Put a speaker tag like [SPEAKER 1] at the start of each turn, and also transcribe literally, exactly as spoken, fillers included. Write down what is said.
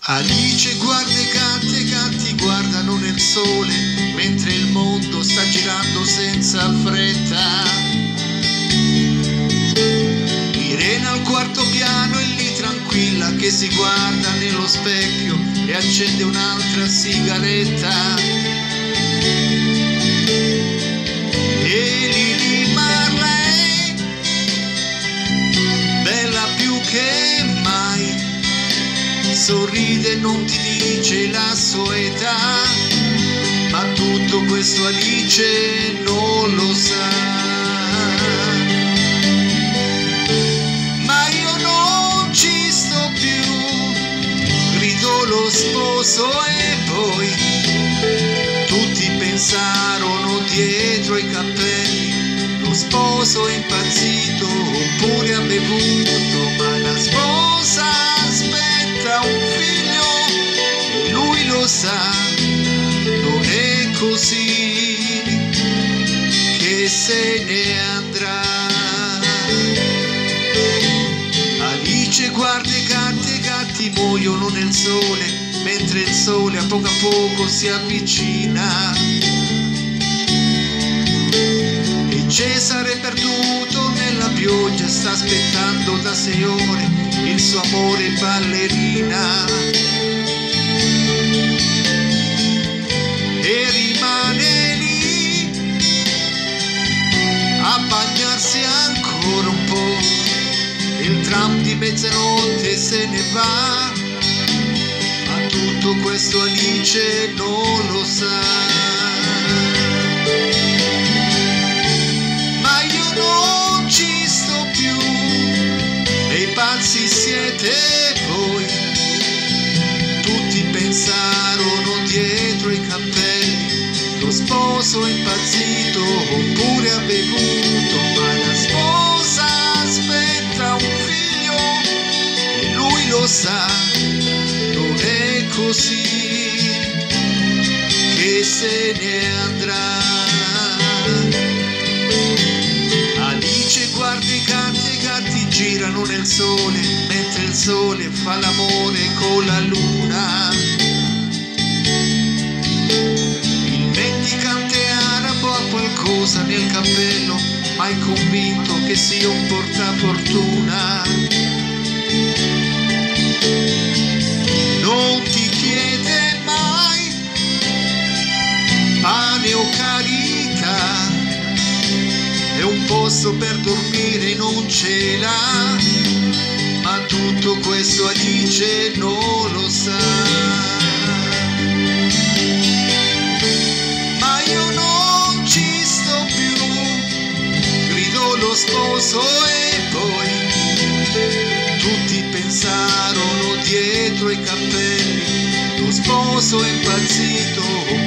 [SPEAKER 1] Alice guarda i gatti e i gatti guardano nel sole, mentre il mondo sta girando senza fretta. Irene al quarto piano è lì tranquilla che si guarda nello specchio e accende un'altra sigaretta. E Lili Marley, bella più che mai, sorride e non ti dice la sua età, ma tutto questo Alice non lo sa. Ma io non ci sto più, gridò lo sposo e poi tutti pensarono dietro ai cappelli, lo sposo è impazzito oppure ha bevuto, ma la sposa aspetta un figlio e lui lo sa, non è così che se ne andrà. Alice guarda i gatti e i gatti muoiono nel sole, mentre il sole a poco a poco si avvicina. E Cesare perduto nella pioggia sta aspettando da sei ore il suo amore ballerina. E rimane lì a bagnarsi ancora un po', il tram di mezzanotte se ne va, ma tutto questo Alice non lo sa. Ma io non ci sto più, e i pazzi siete voi, tutti pensarono dietro i cappelli, lo sposo è impazzito oppure ha bevuto, ma la sposa aspetta un figlio e lui lo sa, non è così che se ne andrà. Alice guarda i gatti e i gatti girano nel sole, mentre il sole fa l'amore con la luna. Il mendicante arabo ha qualcosa nel cappello, ma è convinto che sia un portafortuna. Non ti chiede mai pane o carità, è un posto per dormire non ce l'ha, ma tutto questo Alice non lo sa. Ma io non ci sto più, gridò lo sposo e poi tutti pensarono dietro i cappelli, lo sposo è impazzito